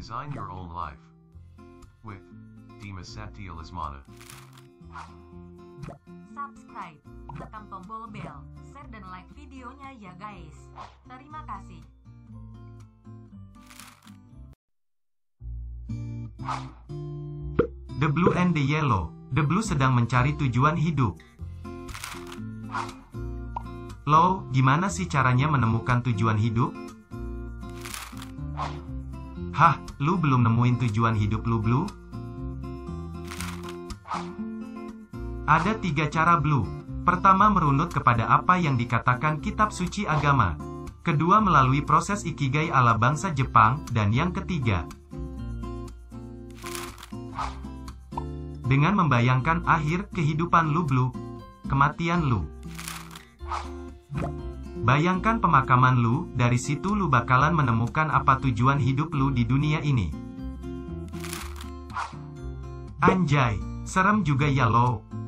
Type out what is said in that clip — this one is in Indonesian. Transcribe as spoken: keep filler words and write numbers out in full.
Design your own life. With Dimas Satya Lesmana. Subscribe, tekan tombol bel, share dan like videonya ya guys. Terima kasih. The Blue and the Yellow. The Blue sedang mencari tujuan hidup. Lo, gimana sih caranya menemukan tujuan hidup? Hah, lu belum nemuin tujuan hidup lu, Blue? Ada tiga cara, Blue. Pertama, merunut kepada apa yang dikatakan kitab suci agama. Kedua, melalui proses ikigai ala bangsa Jepang. Dan yang ketiga, dengan membayangkan akhir kehidupan lu, Blue. Kematian lu. Bayangkan pemakaman lu, dari situ lu bakalan menemukan apa tujuan hidup lu di dunia ini. Anjay, serem juga ya lo.